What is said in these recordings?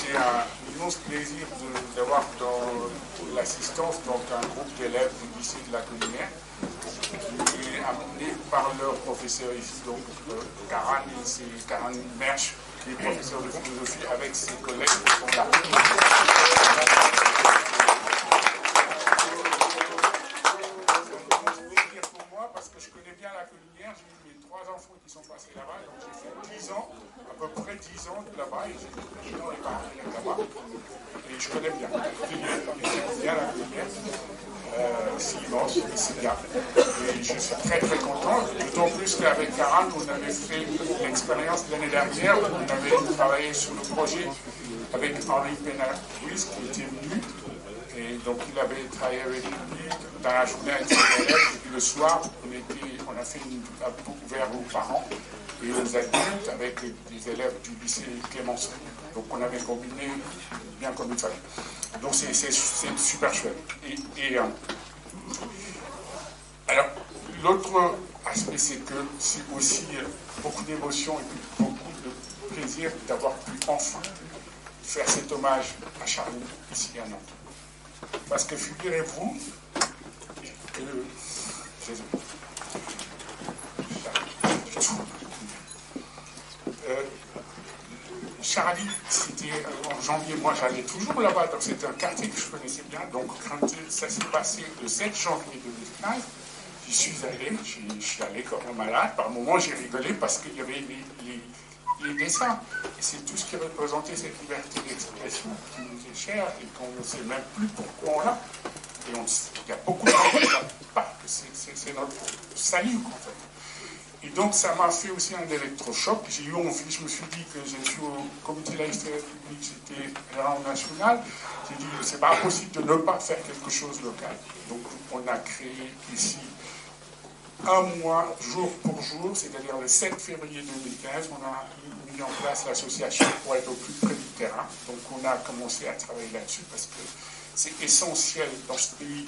J'ai un immense plaisir d'avoir dans l'assistance un groupe d'élèves du lycée de la Collinière qui est amené par leur professeur ici, donc Karan Mersch, qui est professeur de philosophie avec ses collègues qui sont là. Parce que je connais bien la Collinière, j'ai eu mes 3 enfants qui sont passés là-bas, donc j'ai fait 10 ans, à peu près 10 ans là-bas, et j'ai dans les parents là-bas, et je connais bien la Collinière, c'est immense, c'est bien, et je suis très très content, d'autant plus qu'avec Karan, on avait fait l'expérience l'année dernière, où on avait travaillé sur le projet avec Henri Pénard-Ruiz qui était venu. Et donc il avait travaillé avec lui dans la journée avec ses élèves, et puis le soir, on a fait une book ouvert aux parents et aux adultes avec des élèves du lycée Clémenceau. Donc on avait combiné bien comme il fallait. Donc c'est super chouette. Alors, l'autre aspect, c'est que c'est aussi beaucoup d'émotion et puis beaucoup de plaisir d'avoir pu enfin faire cet hommage à Charlie ici à Nantes. Parce que figurez-vous que Charlie, c'était en janvier, moi j'allais toujours là-bas, donc c'était un quartier que je connaissais bien, donc quand ça s'est passé le 7 janvier 2015, j'y suis allé, je suis allé comme un malade, par moments j'ai rigolé parce qu'il y avait les dessins, et c'est tout ce qui représentait cette liberté d'expression qui nous est chère et qu'on ne sait même plus pourquoi on l'a. Et il y a beaucoup de gens qui ne savent pas que c'est notre salut, en fait. Et donc ça m'a fait aussi un électrochoc. J'ai eu envie, je me suis dit que je suis au comité laïcité république, j'étais gérant national. J'ai dit c'est pas possible de ne pas faire quelque chose local. Donc on a créé ici un mois, jour pour jour, c'est-à-dire le 7 février 2015, on a mis en place l'association pour être au plus près du terrain. Donc on a commencé à travailler là-dessus parce que c'est essentiel dans ce pays.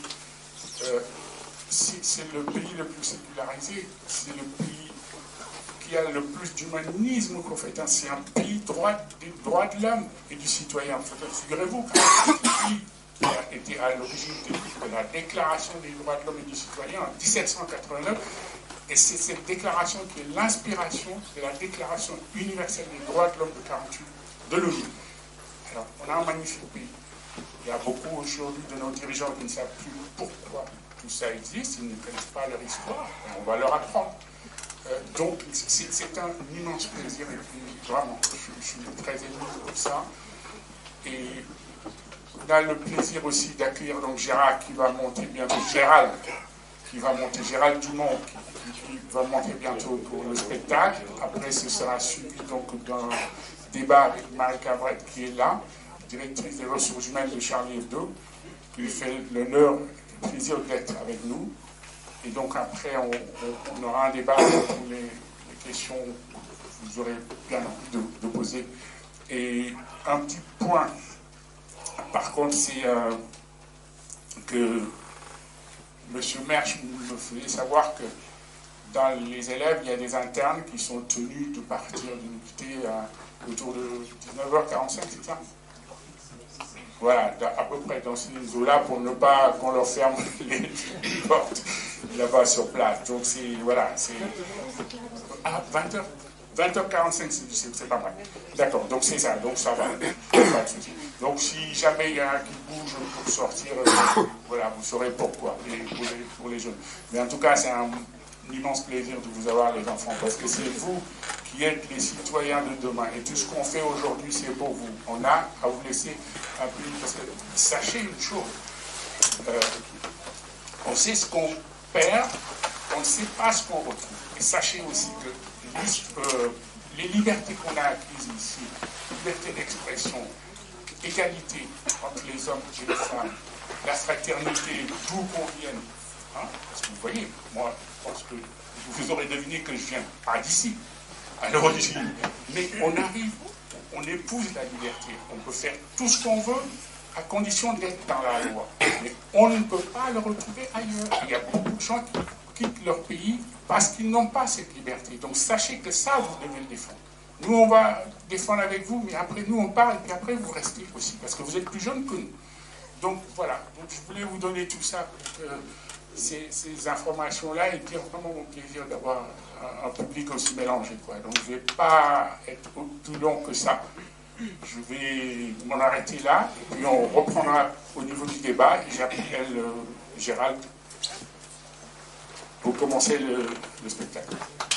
C'est le pays le plus sécularisé, c'est le pays qui a le plus d'humanisme qu'en fait. C'est un pays des droits de l'homme et du citoyen. Figurez-vous qu'un pays qui a été à l'origine de la Déclaration des droits de l'homme et du citoyen en 1789, et c'est cette déclaration qui est l'inspiration de la Déclaration universelle des droits de l'homme de 1948 de l'ONU. Alors, on a un magnifique pays. Il y a beaucoup aujourd'hui de nos dirigeants qui ne savent plus pourquoi tout ça existe, ils ne connaissent pas leur histoire, et on va leur apprendre. Donc, c'est un immense plaisir, et puis vraiment, je suis très ému pour ça. Et on a le plaisir aussi d'accueillir donc Gérald qui va monter bientôt, Gérald Dumont qui va monter bientôt pour le spectacle. Après, ce sera suivi donc d'un débat avec Marie Cavrette qui est là, directrice des ressources humaines de Charlie Hebdo, qui fait l'honneur et le plaisir d'être avec nous. Et donc après, on aura un débat pour les questions que vous aurez bien envie de poser. Et un petit point, par contre, c'est que M. Mersch me faisait savoir que dans les élèves, il y a des internes qui sont tenus de partir d'unité autour de 19h45, c'est ça? Voilà, à peu près dans ces eaux-là pour ne pas qu'on leur ferme les portes là-bas sur place. Donc voilà, c'est... Ah, 20h45, c'est pas mal. D'accord, donc c'est ça, donc ça va. Pas de souci. Donc si jamais il y en a qui bouge pour sortir, voilà, vous saurez pourquoi, pour les jeunes. Mais en tout cas, c'est un immense plaisir de vous avoir, les enfants, parce que c'est vous qui êtes les citoyens de demain. Et tout ce qu'on fait aujourd'hui, c'est pour vous. On a à vous laisser un peu... Parce que sachez une chose, on sait ce qu'on perd, on ne sait pas ce qu'on retrouve. Et sachez aussi que les libertés qu'on a acquises ici, liberté d'expression, égalité entre les hommes et les femmes, la fraternité, d'où qu'on vienne. Hein, parce que vous voyez, moi, je pense que vous aurez deviné que je viens pas d'ici, à l'origine. Mais on arrive, on épouse la liberté. On peut faire tout ce qu'on veut, à condition d'être dans la loi. Mais on ne peut pas le retrouver ailleurs. Il y a beaucoup de gens qui quittent leur pays parce qu'ils n'ont pas cette liberté. Donc sachez que ça, vous devez le défendre. Nous, on va défendre avec vous, mais après, nous, on parle, et puis après, vous restez aussi, parce que vous êtes plus jeunes que nous. Donc, voilà. Donc, je voulais vous donner tout ça, ces informations-là, et dire vraiment mon plaisir d'avoir un public aussi mélangé, quoi. Donc, je ne vais pas être plus long que ça. Je vais m'en arrêter là, et puis on reprendra au niveau du débat, et j'appelle Gérald pour commencer le spectacle.